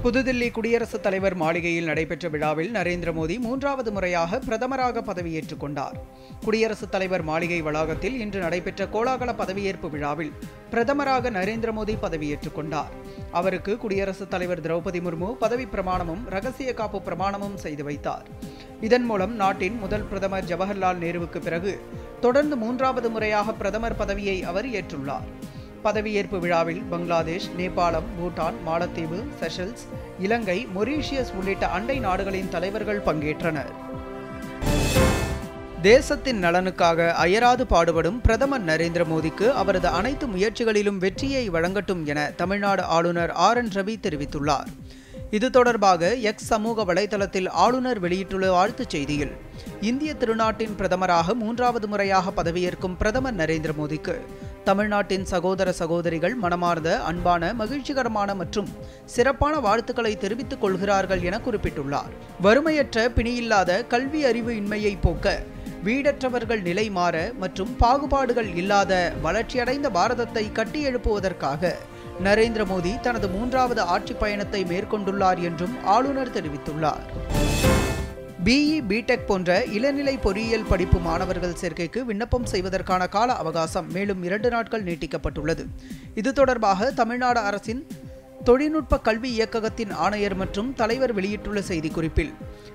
புதுதில்லி குடியரசுத் தலைவர் மாளிகையில் நடைபெற்ற விழாவில் நரேந்திர மோடி 3வது முறையாக பிரதமராக பதவியேற்றுக் கொண்டார். குடியரசுத் தலைவர் மாளிகை வளாகத்தில் இன்று நடைபெற்ற கோலாகல பதவியேற்பு விழாவில் பிரதமராக நரேந்திர மோடி பதவியேற்றுக் கொண்டார். அவருக்கு குடியரசுத் தலைவர் திரௌபதி முர்மு பதவி பிரமாணமும் ரகசிய காப்பு பிரமாணமும் செய்து வைத்தார். இதன் மூலம் நாட்டின் முதல் பிரதமர் ஜவஹர்லால் நேருவுக்கு பிறகு தொடர்ந்து 3வது முறையாக பிரதமர் பதவியை அவர் ஏற்றுள்ளார். பதவியேற்பு விழாவில் பங்களாதேஷ், நேபாளம், பூட்டான், மாலத்தீவு, செஷல்ஸ், இலங்கை, மொரீஷியஸ் உள்ளிட்ட அண்டை நாடுகளின் தலைவர்கள் பங்கேற்றனர். தேசத்தின் நலனுக்காக அயராது பாடுபடும் பிரதமர் நரேந்திர மோடிக்கு அவரது அனைத்து முயற்சிகளிலும் வெற்றியை வழங்கட்டும் என தமிழ்நாடு ஆளுநர் RN ரவி தெரிவித்துள்ளார். இது தொடர்பாக எக்ஸ் சமூக வலைதளத்தில் ஆளுநர் வெளியிட்டுள்ள வாழ்த்துச் செய்தியில், இந்திய திருநாட்டின் பிரதமராக 3வது முறையாக பதவியேற்கும் பிரதமர் நரேந்திர மோடிக்கு தமிழ்நாட்டின் சகோதர சகோதரிகள் மனமார்ந்த, அன்பான, மகிழ்ச்சிகரமான மற்றும் சிறப்பான வாழ்த்துக்களை தெரிவித்துக் கொள்கிறார்கள் என குறிப்பிட்டுள்ளார். வறுமையற்ற, பிணியில்லாத, கல்வி அறிவு இன்மையை போக்க, வீடற்றவர்கள் நிலை மாற மற்றும் பாகுபாடுகள் இல்லாத வளர்ச்சியடைந்த பாரதத்தை கட்டியெழுப்புவதற்காக நரேந்திர மோடி தனது 3வது ஆட்சி பயணத்தை மேற்கொண்டுள்ளார் என்றும் ஆளுநர் தெரிவித்துள்ளார். BE, BTech போன்ற இளநிலை பொறியியல் படிப்பு மாணவர்கள் சேர்க்கைக்கு விண்ணப்பம் செய்வதற்கான கால அவகாசம் மேலும் 2 நாட்கள் நீட்டிக்கப்பட்டுள்ளது. இது தொடர்பாக தமிழ்நாடு அரசின் தொழில்நுட்ப கல்வி இயக்ககத்தின் ஆணையர் மற்றும் தலைவர் வெளியிட்டுள்ள செய்திக்குறிப்பில்,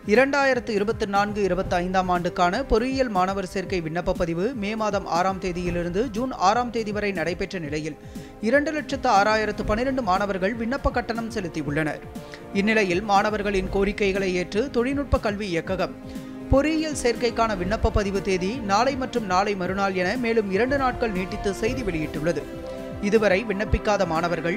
2024-25 ஆண்டுக்கான பொறியியல் மாணவர் சேர்க்கை விண்ணப்ப பதிவு மே மாதம் 6ஆம் தேதியிலிருந்து ஜூன் 6ஆம் தேதி வரை நடைபெற்ற நிலையில் 2,06,012 மாணவர்கள் விண்ணப்ப கட்டணம் செலுத்தியுள்ளனர். இந்நிலையில் மாணவர்களின் கோரிக்கைகளை ஏற்று தொழில்நுட்ப கல்வி இயக்ககம் பொறியியல் சேர்க்கைக்கான விண்ணப்ப பதிவு தேதி நாளை மற்றும் நாளை மறுநாள் என மேலும் 2 நாட்கள் நீட்டித்து செய்தி வெளியிட்டுள்ளது. இதுவரை விண்ணப்பிக்காத மாணவர்கள்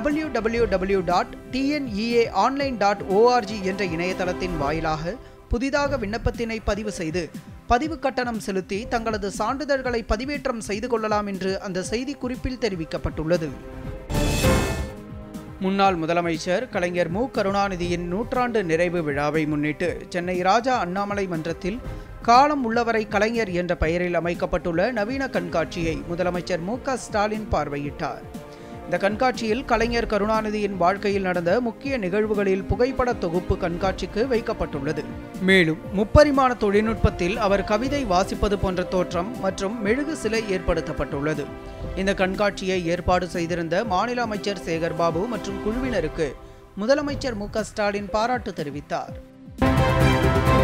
www.tneaonline.org என்ற இணையதளத்தின் வாயிலாக புதிதாக விண்ணப்பத்தினை பதிவு செய்து பதிவு கட்டணம் செலுத்தி தங்களது சான்றிதழ்களை பதிவேற்றம் செய்து கொள்ளலாம் என்று அந்த செய்தி குறிப்பில் தெரிவிக்கப்பட்டுள்ளது. முன்னாள் முதலமைச்சர் கலைஞர் மு. கருணாநிதியின் 100ஆண்டு நிறைவு விழாவை முன்னிட்டு சென்னை ராஜா அண்ணாமலை மன்றத்தில் காலம் உள்ளவரை கலைஞர் என்ற பெயரில் அமைக்கப்பட்டுள்ள நவீன கண்காட்சியை முதலமைச்சர் மு. ஸ்டாலின் பார்வையிட்டார். இந்த கண்காட்சியில் கலைஞர் கருணாநிதியின் வாழ்க்கையில் நடந்த முக்கிய நிகழ்வுகளில் புகைப்பட தொகுப்பு கண்காட்சிக்கு வைக்கப்பட்டுள்ளது. மேலும் முப்பரிமாண தொழில்நுட்பத்தில் அவர் கவிதை வாசிப்பது போன்ற தோற்றம் மற்றும் மெழுகு சிலை ஏற்படுத்தப்பட்டுள்ளது. இந்த கண்காட்சியை ஏற்பாடு செய்திருந்த மாநில அமைச்சர் சேகர் பாபு மற்றும் குழுவினருக்கு முதலமைச்சர் மு. ஸ்டாலின் பாராட்டு தெரிவித்தார்.